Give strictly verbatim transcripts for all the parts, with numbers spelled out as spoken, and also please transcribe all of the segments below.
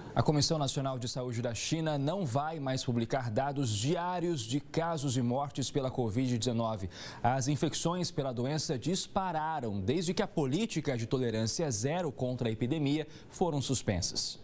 A Comissão Nacional de Saúde da China não vai mais publicar dados diários de casos e mortes pela Covid dezenove. As infecções pela doença dispararam desde que a política de tolerância zero contra a epidemia foram suspensas.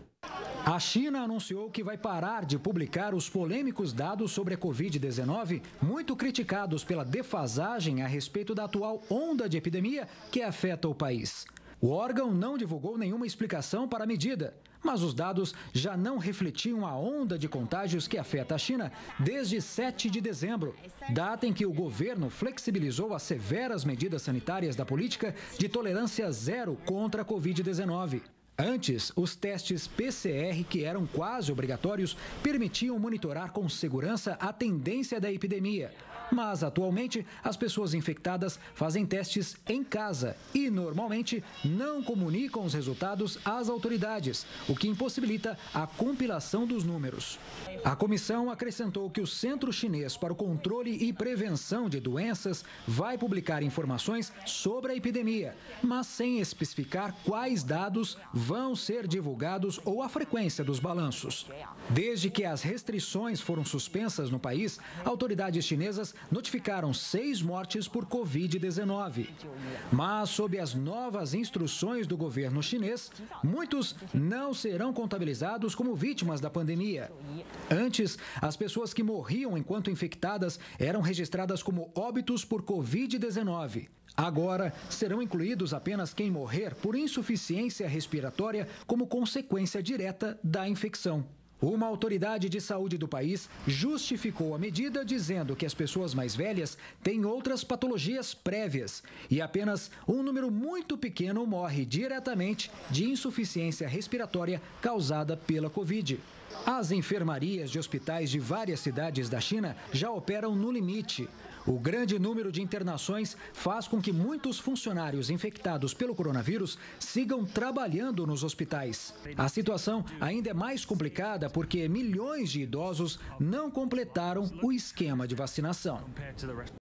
A China anunciou que vai parar de publicar os polêmicos dados sobre a Covid dezenove, muito criticados pela defasagem a respeito da atual onda de epidemia que afeta o país. O órgão não divulgou nenhuma explicação para a medida, mas os dados já não refletiam a onda de contágios que afeta a China desde sete de dezembro, data em que o governo flexibilizou as severas medidas sanitárias da política de tolerância zero contra a Covid dezenove. Antes, os testes P C R, que eram quase obrigatórios, permitiam monitorar com segurança a tendência da epidemia. Mas, atualmente, as pessoas infectadas fazem testes em casa e, normalmente, não comunicam os resultados às autoridades, o que impossibilita a compilação dos números. A comissão acrescentou que o Centro Chinês para o Controle e Prevenção de Doenças vai publicar informações sobre a epidemia, mas sem especificar quais dados vão ser divulgados ou a frequência dos balanços. Desde que as restrições foram suspensas no país, autoridades chinesas notificaram seis mortes por Covid dezenove. Mas, sob as novas instruções do governo chinês, muitos não serão contabilizados como vítimas da pandemia. Antes, as pessoas que morriam enquanto infectadas eram registradas como óbitos por Covid dezenove. Agora, serão incluídos apenas quem morrer por insuficiência respiratória como consequência direta da infecção. Uma autoridade de saúde do país justificou a medida dizendo que as pessoas mais velhas têm outras patologias prévias e apenas um número muito pequeno morre diretamente de insuficiência respiratória causada pela Covid. As enfermarias de hospitais de várias cidades da China já operam no limite. O grande número de internações faz com que muitos funcionários infectados pelo coronavírus sigam trabalhando nos hospitais. A situação ainda é mais complicada porque milhões de idosos não completaram o esquema de vacinação.